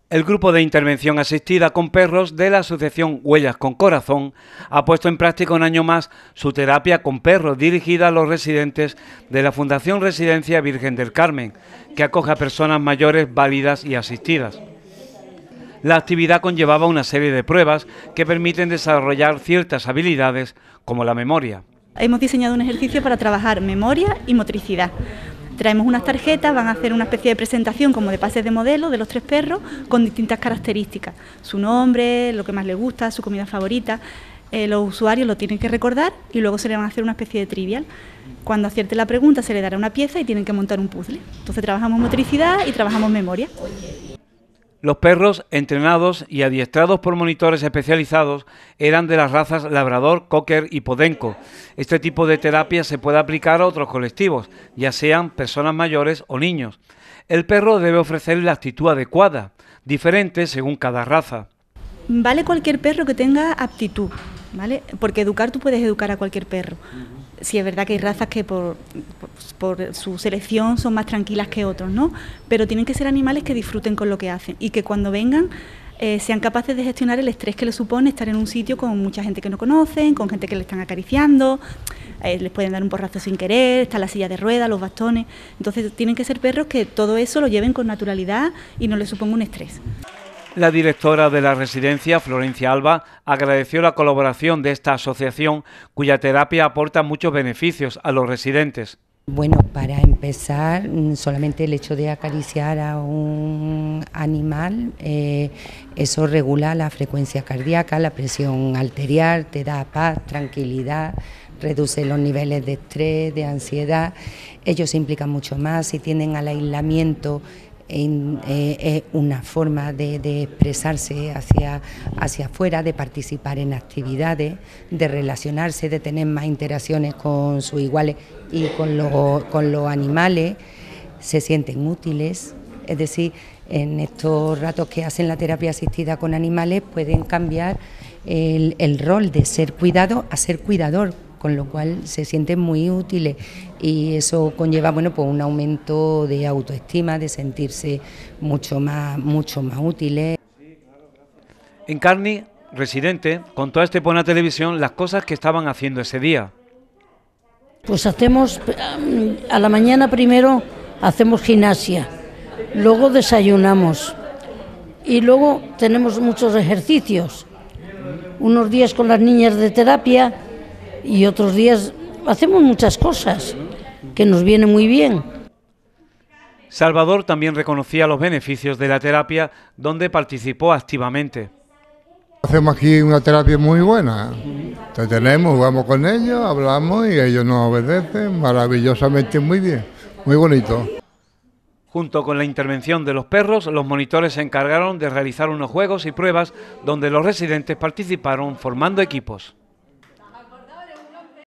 El grupo de intervención asistida con perros de la asociación Huellas con Corazón ha puesto en práctica un año más su terapia con perros dirigida a los residentes de la Fundación Residencia Virgen del Carmen, que acoge a personas mayores válidas y asistidas. La actividad conllevaba una serie de pruebas que permiten desarrollar ciertas habilidades como la memoria. Hemos diseñado un ejercicio para trabajar memoria y motricidad. Traemos unas tarjetas, van a hacer una especie de presentación como de pases de modelo de los 3 perros con distintas características. Su nombre, lo que más le gusta, su comida favorita. Los usuarios lo tienen que recordar y luego se le van a hacer una especie de trivial. Cuando acierte la pregunta se le dará una pieza y tienen que montar un puzzle. Entonces trabajamos motricidad y trabajamos memoria. Los perros, entrenados y adiestrados por monitores especializados, eran de las razas Labrador, Cocker y Podenco. Este tipo de terapia se puede aplicar a otros colectivos, ya sean personas mayores o niños. El perro debe ofrecer la actitud adecuada, diferente según cada raza. Vale cualquier perro que tenga aptitud, ¿vale? Porque tú puedes educar a cualquier perro. Sí, es verdad que hay razas que por su selección son más tranquilas que otros, ¿no? Pero tienen que ser animales que disfruten con lo que hacen y que cuando vengan sean capaces de gestionar el estrés que les supone estar en un sitio con mucha gente que no conocen, con gente que le están acariciando, les pueden dar un porrazo sin querer, está la silla de ruedas, los bastones. Entonces tienen que ser perros que todo eso lo lleven con naturalidad y no les suponga un estrés. La directora de la residencia, Florencia Alba, agradeció la colaboración de esta asociación, cuya terapia aporta muchos beneficios a los residentes. Bueno, para empezar, solamente el hecho de acariciar a un animal, eso regula la frecuencia cardíaca, la presión arterial, te da paz, tranquilidad, reduce los niveles de estrés, de ansiedad. Ellos se implican mucho más, si tienden al aislamiento, es una forma de expresarse hacia afuera, de participar en actividades, de relacionarse, de tener más interacciones con sus iguales y con los animales. Se sienten útiles, es decir, en estos ratos que hacen la terapia asistida con animales pueden cambiar el rol de ser cuidado a ser cuidador, con lo cual se sienten muy útiles y eso conlleva pues un aumento de autoestima, de sentirse mucho más útiles. Encarni, residente, contó a Estepona Televisión las cosas que estaban haciendo ese día. Pues hacemos, a la mañana primero hacemos gimnasia, luego desayunamos y luego tenemos muchos ejercicios, unos días con las niñas de terapia y otros días hacemos muchas cosas que nos vienen muy bien. Salvador también reconocía los beneficios de la terapia, donde participó activamente. Hacemos aquí una terapia muy buena. Te tenemos, jugamos con ellos, hablamos y ellos nos obedecen maravillosamente, muy bien, muy bonito. Junto con la intervención de los perros, los monitores se encargaron de realizar unos juegos y pruebas donde los residentes participaron formando equipos.